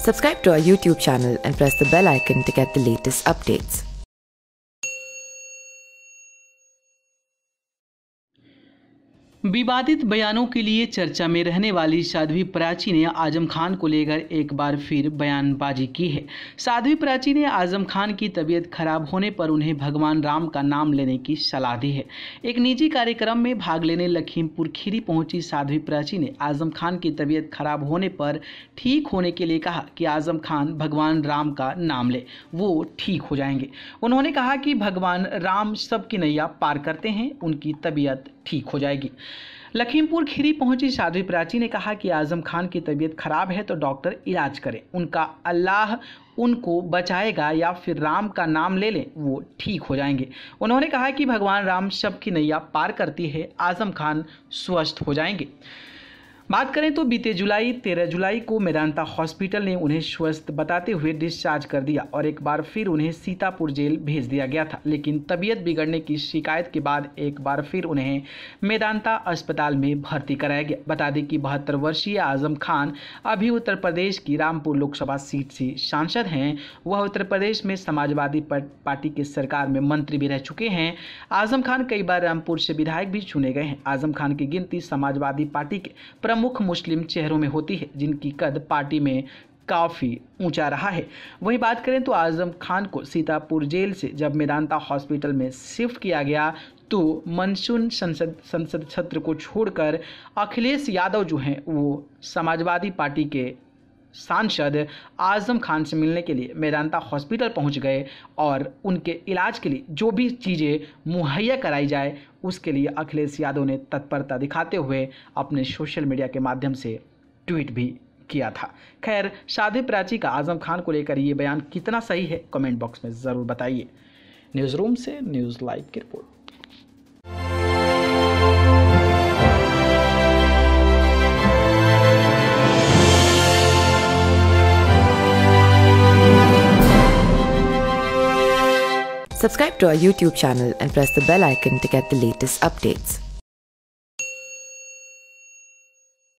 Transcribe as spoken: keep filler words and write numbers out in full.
Subscribe to our YouTube channel and press the bell icon to get the latest updates. विवादित बयानों के लिए चर्चा में रहने वाली साध्वी प्राची ने आजम खान को लेकर एक बार फिर बयानबाजी की है। साध्वी प्राची ने आजम खान की तबीयत खराब होने पर उन्हें भगवान राम का नाम लेने की सलाह दी है। एक निजी कार्यक्रम में भाग लेने लखीमपुर खीरी पहुंची साध्वी प्राची ने आजम खान की तबीयत खराब होने पर ठीक होने के लिए कहा कि आजम खान भगवान राम का नाम ले, वो ठीक हो जाएंगे। उन्होंने कहा कि भगवान राम सबकी नैया पार करते हैं, उनकी तबीयत ठीक हो जाएगी। लखीमपुर खीरी पहुंची साध्वी प्राची ने कहा कि आजम खान की तबीयत खराब है तो डॉक्टर इलाज करें, उनका अल्लाह उनको बचाएगा या फिर राम का नाम ले लें, वो ठीक हो जाएंगे। उन्होंने कहा कि भगवान राम सबकी नैया पार करती है, आजम खान स्वस्थ हो जाएंगे। बात करें तो बीते जुलाई तेरह जुलाई को मेदांता हॉस्पिटल ने उन्हें स्वस्थ बताते हुए डिस्चार्ज कर दिया और एक बार फिर उन्हें सीतापुर जेल भेज दिया गया था, लेकिन तबीयत बिगड़ने की शिकायत के बाद एक बार फिर उन्हें मेदांता अस्पताल में भर्ती कराया गया। बता दें कि बहत्तर वर्षीय आजम खान अभी उत्तर प्रदेश की रामपुर लोकसभा सीट से सांसद हैं। वह उत्तर प्रदेश में समाजवादी पार्टी की सरकार में मंत्री भी रह चुके हैं। आजम खान कई बार रामपुर से विधायक भी चुने गए हैं। आजम खान की गिनती समाजवादी पार्टी के प्रमुख मुस्लिम चेहरों में होती है, जिनकी कद पार्टी में काफ़ी ऊंचा रहा है। वहीं बात करें तो आजम खान को सीतापुर जेल से जब मेदांता हॉस्पिटल में शिफ्ट किया गया तो मानसून संसद संसद सत्र को छोड़कर अखिलेश यादव जो हैं वो समाजवादी पार्टी के सांसद आजम खान से मिलने के लिए मेदांता हॉस्पिटल पहुंच गए और उनके इलाज के लिए जो भी चीज़ें मुहैया कराई जाए उसके लिए अखिलेश यादव ने तत्परता दिखाते हुए अपने सोशल मीडिया के माध्यम से ट्वीट भी किया था। खैर, साध्वी प्राची का आजम खान को लेकर ये बयान कितना सही है कमेंट बॉक्स में ज़रूर बताइए। न्यूज़ रूम से न्यूज़ लाइव की रिपोर्ट। Subscribe to our YouTube channel and press the bell icon to get the latest updates.